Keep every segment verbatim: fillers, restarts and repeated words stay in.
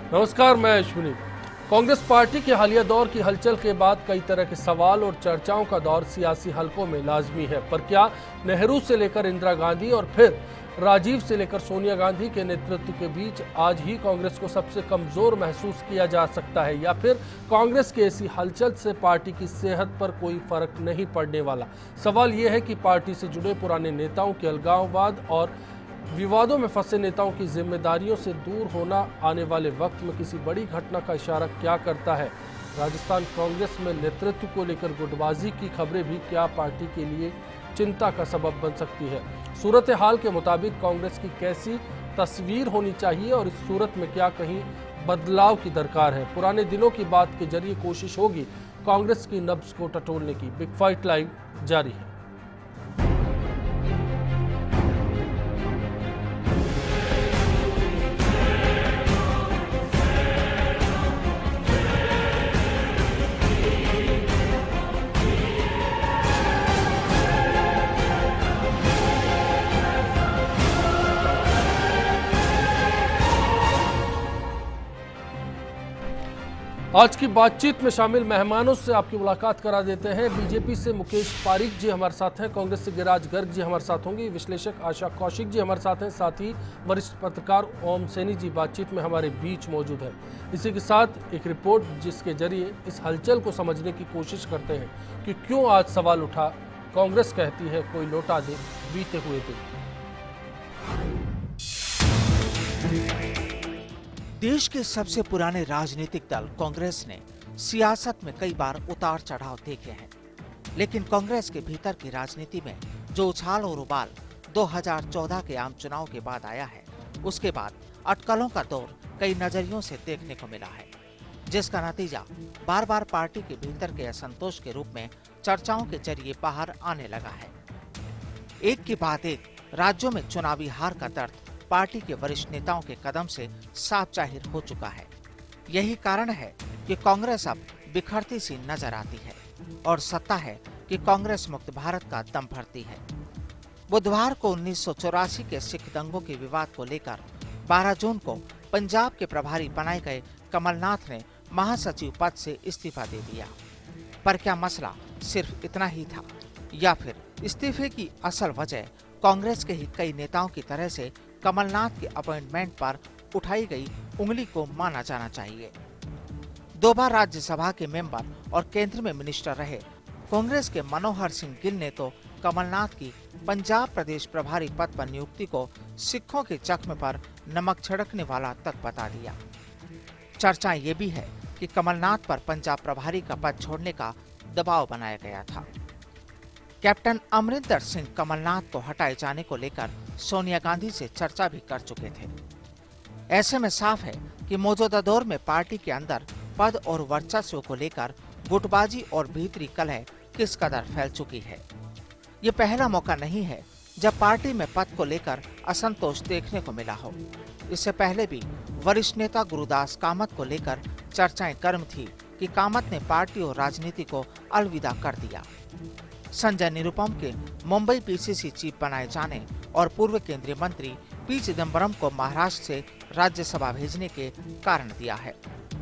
नमस्कार, मैं अश्विनी। कांग्रेस पार्टी के हालिया दौर की हलचल के बाद कई तरह के सवाल और चर्चाओं का दौर सियासी हलकों में लाजमी है। पर क्या नेहरू से लेकर इंदिरा गांधी और फिर राजीव से लेकर सोनिया गांधी के नेतृत्व के बीच आज ही कांग्रेस को सबसे कमजोर महसूस किया जा सकता है, या फिर कांग्रेस की ऐसी हलचल से पार्टी की सेहत पर कोई फर्क नहीं पड़ने वाला? सवाल यह है कि पार्टी से जुड़े पुराने नेताओं के अलगाववाद और विवादों में फंसे नेताओं की जिम्मेदारियों से दूर होना आने वाले वक्त में किसी बड़ी घटना का इशारा क्या करता है? राजस्थान कांग्रेस में नेतृत्व को लेकर गुटबाजी की खबरें भी क्या पार्टी के लिए चिंता का सबब बन सकती है? सूरत हाल के मुताबिक कांग्रेस की कैसी तस्वीर होनी चाहिए और इस सूरत में क्या कहीं बदलाव की दरकार है? पुराने दिनों की बात के जरिए कोशिश होगी कांग्रेस की नब्ज को टटोलने की। बिग फाइट लाइव जारी है। आज की बातचीत में शामिल मेहमानों से आपकी मुलाकात करा देते हैं। बीजेपी से मुकेश पारीक जी हमारे साथ हैं, कांग्रेस से गिरिराज गर्ग जी हमारे साथ होंगे, विश्लेषक आशा कौशिक जी हमारे साथ हैं, साथ ही वरिष्ठ पत्रकार ओम सैनी जी बातचीत में हमारे बीच मौजूद है। इसी के साथ एक रिपोर्ट जिसके जरिए इस हलचल को समझने की कोशिश करते हैं कि क्यों आज सवाल उठा। कांग्रेस कहती है कोई लौटा दे बीते हुए दिन। देश के सबसे पुराने राजनीतिक दल कांग्रेस ने सियासत में कई बार उतार चढ़ाव देखे हैं, लेकिन कांग्रेस के भीतर की राजनीति में जो उछाल और उबाल दो हज़ार चौदह के आम चुनाव के बाद आया है, उसके बाद अटकलों का दौर कई नजरियों से देखने को मिला है, जिसका नतीजा बार बार पार्टी के भीतर के असंतोष के रूप में चर्चाओं के जरिए बाहर आने लगा है। एक के बाद एक राज्यों में चुनावी हार का दर्द पार्टी के वरिष्ठ नेताओं के कदम से साफ जाहिर हो चुका है। यही कारण है कि कांग्रेस अब बिखरती सी नजर आती है और सत्ता है कि कांग्रेस मुक्त भारत का दम भरती है। बुधवार को उन्नीस सौ चौरासी के सिख दंगों के विवाद को लेकर बारह जून को पंजाब के प्रभारी बनाए गए कमलनाथ ने महासचिव पद से इस्तीफा दे दिया। पर क्या मसला सिर्फ इतना ही था, या फिर इस्तीफे की असल वजह कांग्रेस के ही कई नेताओं की तरह से कमलनाथ के अपॉइंटमेंट पर उठाई गई उंगली को माना जाना चाहिए? दो बार राज्यसभा के मेंबर और केंद्र में मिनिस्टर रहे कांग्रेस के मनोहर सिंह गिल ने तो कमलनाथ की पंजाब प्रदेश प्रभारी पद पर नियुक्ति को सिखों के जख्म पर नमक छिड़कने वाला तक बता दिया। चर्चा ये भी है कि कमलनाथ पर पंजाब प्रभारी का पद छोड़ने का दबाव बनाया गया था। कैप्टन अमरिंदर सिंह कमलनाथ को हटाए जाने को लेकर सोनिया गांधी से चर्चा भी कर चुके थे। ऐसे में साफ है कि मौजूदा दौर में पार्टी के अंदर पद और वर्चस्व को लेकर गुटबाजी और भीतरी कलह किस कदर फैल चुकी है। ये पहला मौका नहीं है जब पार्टी में पद को लेकर असंतोष देखने को मिला हो। इससे पहले भी वरिष्ठ नेता गुरुदास कामत को लेकर चर्चाएं गर्म थी कि कामत ने पार्टी और राजनीति को अलविदा कर दिया। संजय निरुपम के मुंबई पीसीसी चीफ बनाए जाने और पूर्व केंद्रीय मंत्री पी चिदम्बरम को महाराष्ट्र से राज्यसभा भेजने के कारण दिया है।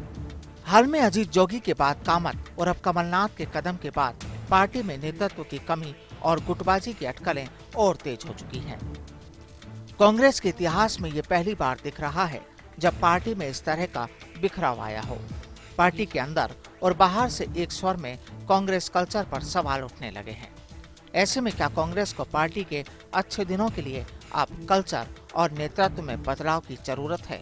हाल में अजीत जोगी के बाद कामत और अब कमलनाथ के कदम के बाद पार्टी में नेतृत्व की कमी और गुटबाजी की अटकलें और तेज हो चुकी हैं। कांग्रेस के इतिहास में ये पहली बार दिख रहा है जब पार्टी में इस तरह का बिखराव आया हो। पार्टी के अंदर और बाहर से एक स्वर में कांग्रेस कल्चर पर सवाल उठने लगे हैं। ऐसे में क्या कांग्रेस को पार्टी के अच्छे दिनों के लिए अब कल्चर और नेतृत्व में बदलाव की जरूरत है?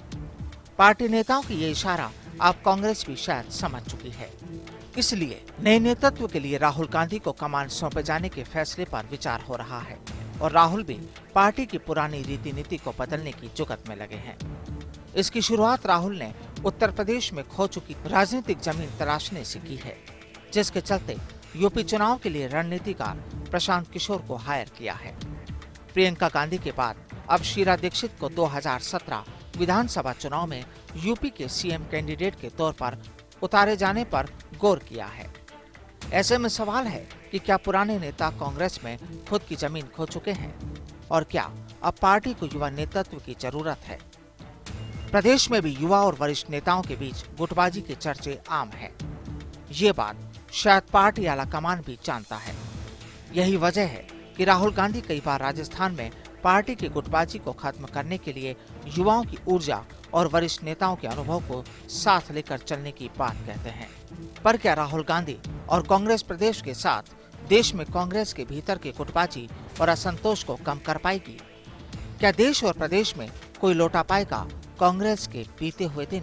पार्टी नेताओं की ये इशारा अब कांग्रेस भी शायद समझ चुकी है। इसलिए नए नेतृत्व के लिए राहुल गांधी को कमान सौंपे जाने के फैसले पर विचार हो रहा है और राहुल भी पार्टी की पुरानी रीति नीति को बदलने की जुगत में लगे हैं। इसकी शुरुआत राहुल ने उत्तर प्रदेश में खो चुकी राजनीतिक जमीन तलाशने से की है, जिसके चलते यूपी चुनाव के लिए रणनीतिकार प्रशांत किशोर को हायर किया है। प्रियंका गांधी के बाद अब शीला दीक्षित को दो हज़ार सत्रह विधानसभा चुनाव में यूपी के सीएम कैंडिडेट के तौर पर उतारे जाने पर गौर किया है। ऐसे में सवाल है कि क्या पुराने नेता कांग्रेस में खुद की जमीन खो चुके हैं और क्या अब पार्टी को युवा नेतृत्व की जरूरत है? प्रदेश में भी युवा और वरिष्ठ नेताओं के बीच गुटबाजी के चर्चे आम है। ये बात शायद पार्टी आला कमान भी जानता है। यही वजह है कि राहुल गांधी कई बार राजस्थान में पार्टी की गुटबाजी को खत्म करने के लिए युवाओं की ऊर्जा और वरिष्ठ नेताओं के अनुभव को साथ लेकर चलने की बात कहते हैं। पर क्या राहुल गांधी और कांग्रेस प्रदेश के साथ देश में कांग्रेस के भीतर की गुटबाजी और असंतोष को कम कर पाएगी? क्या देश और प्रदेश में कोई लौटा पाएगा कांग्रेस के बीते हुए दिन?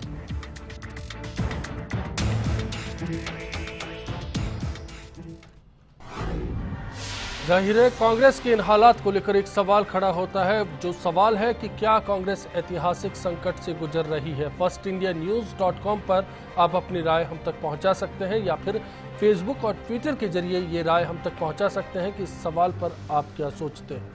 जाहिर है कांग्रेस के इन हालात को लेकर एक सवाल खड़ा होता है, जो सवाल है कि क्या कांग्रेस ऐतिहासिक संकट से गुजर रही है। First India news dot com पर आप अपनी राय हम तक पहुंचा सकते हैं या फिर फेसबुक और ट्विटर के जरिए ये राय हम तक पहुंचा सकते हैं कि इस सवाल पर आप क्या सोचते हैं।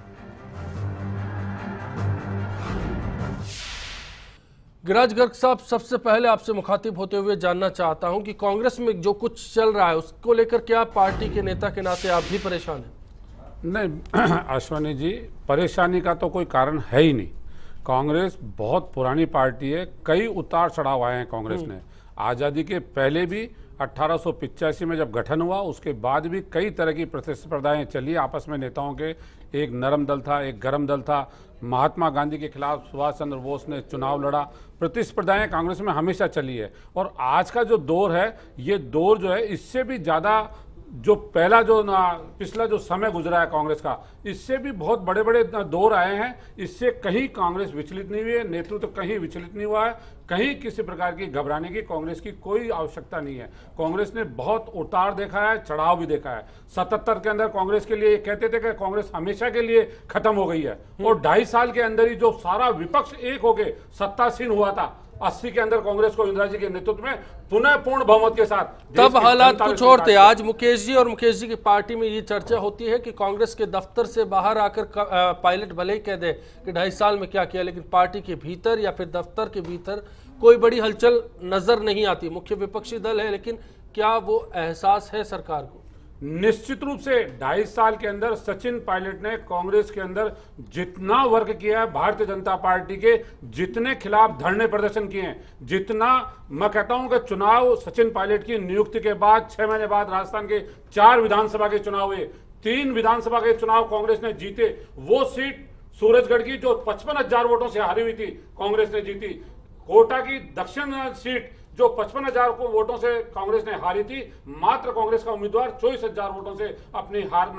गिरिराज गर्ग साहब, सबसे पहले आपसे मुखातिब होते हुए जानना चाहता हूं कि कांग्रेस में जो कुछ चल रहा है उसको लेकर क्या पार्टी के नेता के नाते आप भी परेशान हैं? नहीं अश्वनी जी, परेशानी का तो कोई कारण है ही नहीं। कांग्रेस बहुत पुरानी पार्टी है, कई उतार चढ़ाव आए हैं कांग्रेस ने। आज़ादी के पहले भी अठारह सौ पिचासी में जब गठन हुआ, उसके बाद भी कई तरह की प्रतिस्पर्धाएं चली आपस में नेताओं के। एक नरम दल था, एक गरम दल था। महात्मा गांधी के खिलाफ सुभाष चंद्र बोस ने चुनाव लड़ा। प्रतिस्पर्धाएं कांग्रेस में हमेशा चली है। और आज का जो दौर है, ये दौर जो है इससे भी ज़्यादा, जो पहला जो पिछला जो समय गुजरा है कांग्रेस का, इससे भी बहुत बड़े बड़े दौर आए हैं। इससे कहीं कांग्रेस विचलित नहीं हुई है, नेतृत्व कहीं विचलित नहीं हुआ है, कहीं किसी प्रकार की घबराने की कांग्रेस की कोई आवश्यकता नहीं है। कांग्रेस ने बहुत उतार देखा है, चढ़ाव भी देखा है। सतहत्तर के अंदर कांग्रेस के लिए कहते थे कि कांग्रेस हमेशा के लिए खत्म हो गई है, और ढाई साल के अंदर ही जो सारा विपक्ष एक होके सत्तासीन हुआ था, अस्सी के अंदर कांग्रेस को इंदिरा जी के नेतृत्व में पुनः पूर्ण बहुमत के साथ, तब हालात कुछ और थे। आज मुकेश जी और मुकेश जी की पार्टी में ये चर्चा होती है कि कांग्रेस के दफ्तर से बाहर आकर पायलट भले ही कह दे कि ढाई साल में क्या किया, लेकिन पार्टी के भीतर या फिर दफ्तर के भीतर कोई बड़ी हलचल नजर नहीं आती। मुख्य विपक्षी दल है, लेकिन क्या वो एहसास है सरकार को? निश्चित रूप से ढाई साल के अंदर सचिन पायलट ने कांग्रेस के अंदर जितना वर्क किया है, भारतीय जनता पार्टी के जितने खिलाफ धरने प्रदर्शन किए हैं, जितना मैं कहता हूं कि चुनाव सचिन पायलट की नियुक्ति के बाद छह महीने बाद राजस्थान के चार विधानसभा के चुनाव हुए, तीन विधानसभा के चुनाव कांग्रेस ने जीते। वो सीट सूरजगढ़ की जो पचपन हजार वोटों से हारी हुई थी, कांग्रेस ने जीती। कोटा की दक्षिण सीट जो पचपन हजार को वोटों से कांग्रेस ने हारी थी, मात्र कांग्रेस का उम्मीदवार चौबीस हजार वोटों से अपनी हार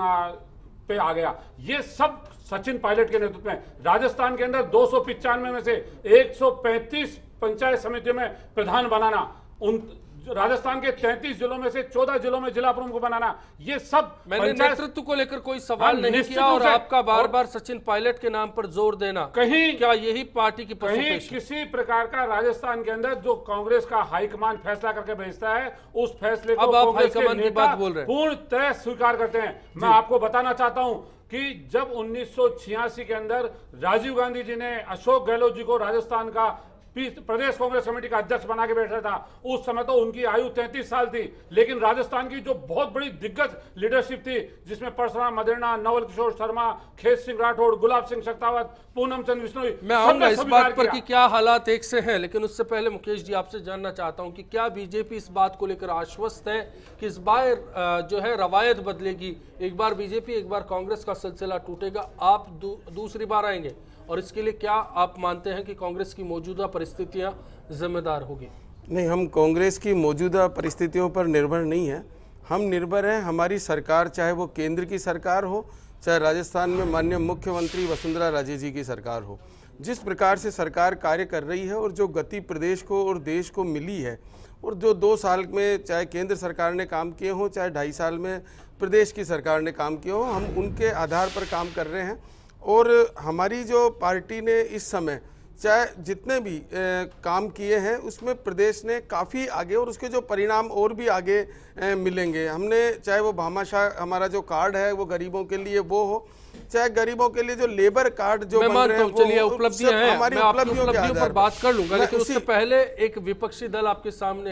पे आ गया। ये सब सचिन पायलट के नेतृत्व में। राजस्थान के अंदर दो सौ पिचानवे में से एक सौ पैंतीस पंचायत समितियों में प्रधान बनाना, उन राजस्थान के तैंतीस जिलों में से चौदह जिलों में जिला प्रमुख बनाना, ये सब मैंने नेतृत्व को लेकर कोई सवाल नहीं किया, और आपका बार बार सचिन पायलट के नाम पर जोर देना, कहीं क्या यही पार्टी की कहीं किसी प्रकार का राजस्थान के अंदर जो कांग्रेस का हाईकमान फैसला करके भेजता है, उस फैसले को कांग्रेस के नेता पूर्णतः स्वीकार करते हैं। मैं आपको बताना चाहता हूं कि जब उन्नीस सौ छियासी के अंदर राजीव गांधी जी ने अशोक गहलोत जी को राजस्थान का प्रदेश कांग्रेस कमेटी का अध्यक्ष बना के बैठा था, उस समय तो उनकी आयु तैंतीस साल थी, लेकिन राजस्थान की जो बहुत बड़ी दिग्गज लीडरशिप थी, जिसमें परशुराम मदेरणा, नवल किशोर शर्मा, खेत सिंह राठौड़, गुलाब सिंह शक्तावत, पूनम चंद बिश्नोई, मैं आऊंगा इस बात पर कि क्या हालात एक से हैं, लेकिन उससे पहले मुकेश जी आपसे जानना चाहता हूं कि क्या बीजेपी इस बात को लेकर आश्वस्त है कि इस बार जो है रवायत बदलेगी, एक बार बीजेपी एक बार कांग्रेस का सिलसिला टूटेगा, आप दू, दूसरी बार आएंगे, और इसके लिए क्या आप मानते हैं कि कांग्रेस की मौजूदा परिस्थितियां जिम्मेदार होगी? नहीं, हम कांग्रेस की मौजूदा परिस्थितियों पर निर्भर नहीं हैं। हम निर्भर हैं हमारी सरकार, चाहे वो केंद्र की सरकार हो, चाहे राजस्थान में माननीय मुख्यमंत्री वसुंधरा राजे जी की सरकार हो। जिस प्रकार से सरकार कार्य कर रही है और जो गति प्रदेश को और देश को मिली है, और जो दो साल में चाहे केंद्र सरकार ने काम किए हों, चाहे ढाई साल में प्रदेश की सरकार ने काम किए हों, हम उनके आधार पर काम कर रहे हैं। और हमारी जो पार्टी ने इस समय चाहे जितने भी ए, काम किए हैं, उसमें प्रदेश ने काफ़ी आगे, और उसके जो परिणाम और भी आगे ए, मिलेंगे। हमने चाहे वो भामाशाह हमारा जो कार्ड है वो गरीबों के लिए वो हो, चाहे गरीबों के लिए जो लेबर कार्ड जो बन रहे हैं, चलिए उपलब्धियां हैं, हमारी उपलब्धियों पर बात कर लूंगा, लेकिन उससे पहले एक विपक्षी दल आपके सामने है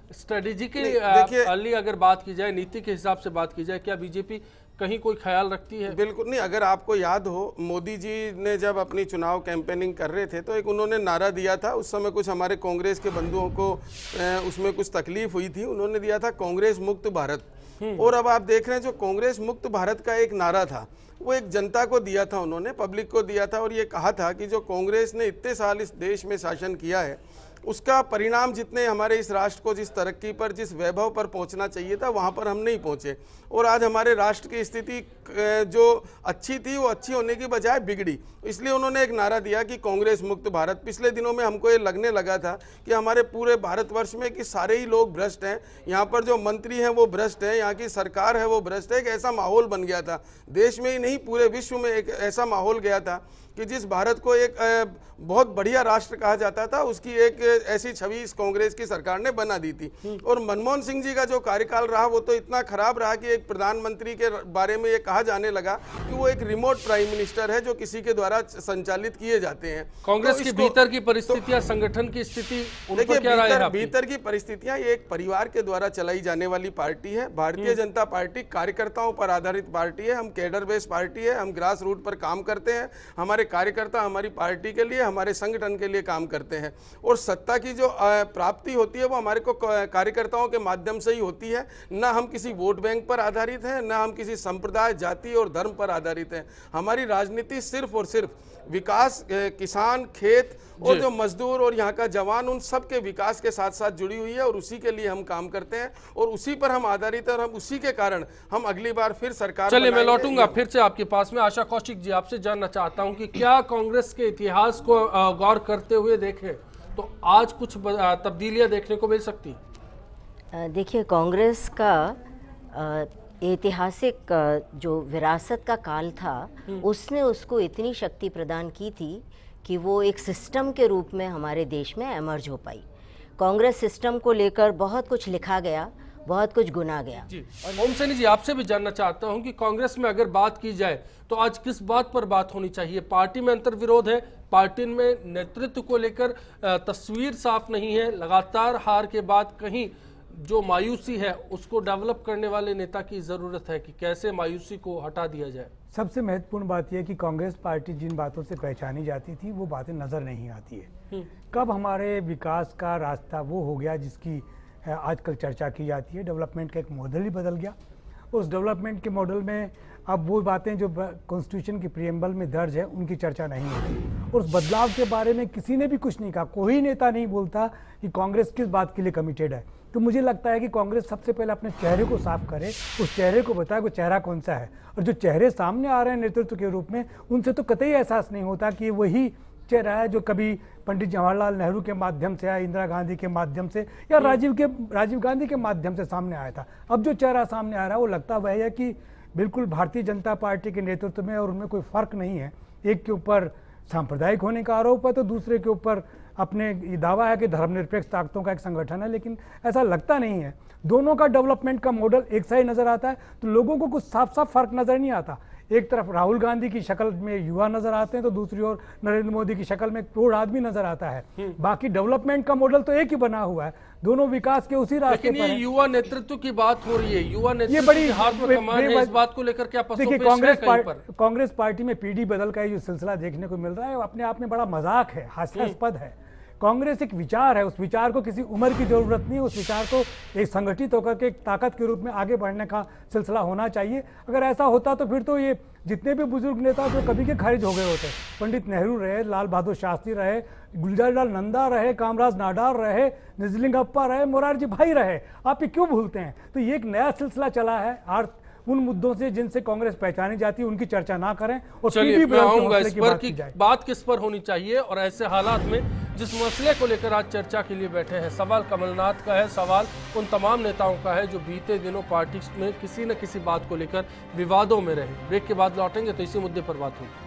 स्ट्रेटेजिकली अगर बात की जाए, नीति के हिसाब से बात की जाए, क्या बीजेपी कहीं कोई ख्याल रखती है? बिल्कुल नहीं। अगर आपको याद हो, मोदी जी ने जब अपनी चुनाव कैंपेनिंग कर रहे थे तो एक उन्होंने नारा दिया था। उस समय कुछ हमारे कांग्रेस के बंधुओं को उसमें कुछ तकलीफ हुई थी। उन्होंने दिया था कांग्रेस मुक्त भारत। और अब आप देख रहे हैं जो कांग्रेस मुक्त भारत का एक नारा था वो एक जनता को दिया था, उन्होंने पब्लिक को दिया था और ये कहा था कि जो कांग्रेस ने इतने साल इस देश में शासन किया है उसका परिणाम जितने हमारे इस राष्ट्र को जिस तरक्की पर, जिस वैभव पर पहुंचना चाहिए था वहां पर हम नहीं पहुंचे। और आज हमारे राष्ट्र की स्थिति जो अच्छी थी वो अच्छी होने की बजाय बिगड़ी। इसलिए उन्होंने एक नारा दिया कि कांग्रेस मुक्त भारत। पिछले दिनों में हमको ये लगने लगा था कि हमारे पूरे भारतवर्ष में कि सारे ही लोग भ्रष्ट हैं, यहाँ पर जो मंत्री हैं वो भ्रष्ट हैं, यहाँ की सरकार है वो भ्रष्ट है। एक ऐसा माहौल बन गया था, देश में ही नहीं पूरे विश्व में एक ऐसा माहौल गया था कि जिस भारत को एक बहुत बढ़िया राष्ट्र कहा जाता था उसकी एक ऐसी छवि इस कांग्रेस की सरकार ने बना दी थी। और मनमोहन सिंह जी का जो कार्यकाल रहा वो तो इतना खराब रहा कि एक प्रधानमंत्री के बारे में ये कहा जाने लगा कि वो एक रिमोट प्राइम मिनिस्टर है जो किसी के द्वारा संचालित किए जाते हैं। कांग्रेस तो की भीतर की परिस्थितियां, तो, संगठन की स्थिति, देखिए भीतर, भीतर की परिस्थितियां ये एक परिवार के द्वारा चलाई जाने वाली पार्टी है। भारतीय जनता पार्टी कार्यकर्ताओं पर आधारित पार्टी है। हम कैडर बेस्ड पार्टी है, हम ग्रास रूट पर काम करते हैं। हमारे कार्यकर्ता हमारी पार्टी के लिए, हमारे संगठन के लिए काम करते हैं। और सत्ता की जो प्राप्ति होती है वो हमारे को कार्यकर्ताओं के माध्यम से ही होती है। ना हम किसी वोट बैंक पर आधारित हैं, ना हम किसी संप्रदाय, जाति और धर्म पर आधारित हैं। हमारी राजनीति सिर्फ और सिर्फ विकास, किसान, खेत और जो मजदूर और यहाँ का जवान, उन सब के विकास के साथ साथ जुड़ी हुई है और उसी के लिए हम काम करते हैं और उसी पर हम आधारित है और हम उसी के कारण हम अगली बार फिर सरकार। चलिए मैं लौटूंगा फिर से आपके पास में। आशा कौशिक जी, आपसे जानना चाहता हूं कि क्या कांग्रेस के इतिहास को गौर करते हुए देखें तो आज कुछ तब्दीलियां देखने को मिल सकती? देखिए, कांग्रेस का ऐतिहासिक जो विरासत का काल था उसने उसको इतनी शक्ति प्रदान की थी कि वो एक सिस्टम के रूप में हमारे देश में एमर्ज हो पाई। कांग्रेस सिस्टम को लेकर बहुत कुछ लिखा गया, बहुत कुछ गुना गया। जी, और ओम सैनी जी, आपसे भी जानना चाहता हूं कि कांग्रेस में अगर बात की जाए तो आज किस बात पर बात होनी चाहिए? पार्टी में अंतर्विरोध है, पार्टी में नेतृत्व को लेकर तस्वीर साफ नहीं है, लगातार हार के बाद कहीं जो मायूसी है उसको डेवलप करने वाले नेता की जरूरत है कि कैसे मायूसी को हटा दिया जाए। सबसे महत्वपूर्ण बात यह कि कांग्रेस पार्टी जिन बातों से पहचानी जाती थी वो बातें नजर नहीं आती है। कब हमारे विकास का रास्ता वो हो गया जिसकी आजकल चर्चा की जाती है, डेवलपमेंट का एक मॉडल ही बदल गया। उस डेवलपमेंट के मॉडल में अब वो बातें जो कॉन्स्टिट्यूशन की प्रीएम्बल में दर्ज है उनकी चर्चा नहीं होती और उस बदलाव के बारे में किसी ने भी कुछ नहीं कहा। कोई नेता नहीं बोलता कि कांग्रेस किस बात के लिए कमिटेड है। तो मुझे लगता है कि कांग्रेस सबसे पहले अपने चेहरे को साफ करे, उस चेहरे को बताए वो चेहरा कौन सा है। और जो चेहरे सामने आ रहे हैं नेतृत्व के रूप में, उनसे तो कतई एहसास नहीं होता कि वही चेहरा है जो कभी पंडित जवाहरलाल नेहरू के माध्यम से या इंदिरा गांधी के माध्यम से या राजीव के राजीव गांधी के माध्यम से सामने आया था। अब जो चेहरा सामने आ रहा है वो लगता वह है कि बिल्कुल भारतीय जनता पार्टी के नेतृत्व में और उनमें कोई फर्क नहीं है। एक के ऊपर सांप्रदायिक होने का आरोप है तो दूसरे के ऊपर अपने दावा है कि धर्मनिरपेक्ष ताकतों का एक संगठन है, लेकिन ऐसा लगता नहीं है। दोनों का डेवलपमेंट का मॉडल एक सा ही नजर आता है तो लोगों को कुछ साफ साफ फर्क नजर नहीं आता। एक तरफ राहुल गांधी की शक्ल में युवा नजर आते हैं तो दूसरी ओर नरेंद्र मोदी की शक्ल में प्रौढ़ आदमी नजर आता है। बाकी डेवलपमेंट का मॉडल तो एक ही बना हुआ है, दोनों विकास के उसी रास्ते पर। लेकिन ये युवा नेतृत्व की बात हो रही है, युवा नेतृत्व ये बड़ी हाथ में कमान है, इस बात को लेकर क्या देखिए कांग्रेस पार्टी कांग्रेस पार्टी में पीढ़ी बदल का जो सिलसिला देखने को मिल रहा है अपने आप में बड़ा मजाक है, हास्यास्पद है। कांग्रेस एक विचार है, उस विचार को किसी उम्र की जरूरत नहीं, उस विचार को एक संगठित होकर के एक ताकत के रूप में आगे बढ़ने का सिलसिला होना चाहिए। अगर ऐसा होता तो फिर तो ये जितने भी बुजुर्ग नेता तो कभी के खारिज हो गए होते। पंडित नेहरू रहे, लाल बहादुर शास्त्री रहे, गुलजारीलाल नंदा रहे, कामराज नाडार रहे, निजलिंगप्पा रहे, मोरारजी भाई रहे, आप ये क्यों भूलते हैं? तो ये एक नया सिलसिला चला है। अर्थ उन मुद्दों से जिनसे कांग्रेस पहचानी जाती है उनकी चर्चा ना करें और चलिए मैं आऊंगा इस पर कि बात किस पर होनी चाहिए। और ऐसे हालात में जिस मसले को लेकर आज चर्चा के लिए बैठे हैं, सवाल कमलनाथ का है, सवाल उन तमाम नेताओं का है जो बीते दिनों पार्टी में किसी न किसी बात को लेकर विवादों में रहे। ब्रेक के बाद लौटेंगे तो इसी मुद्दे पर बात होगी।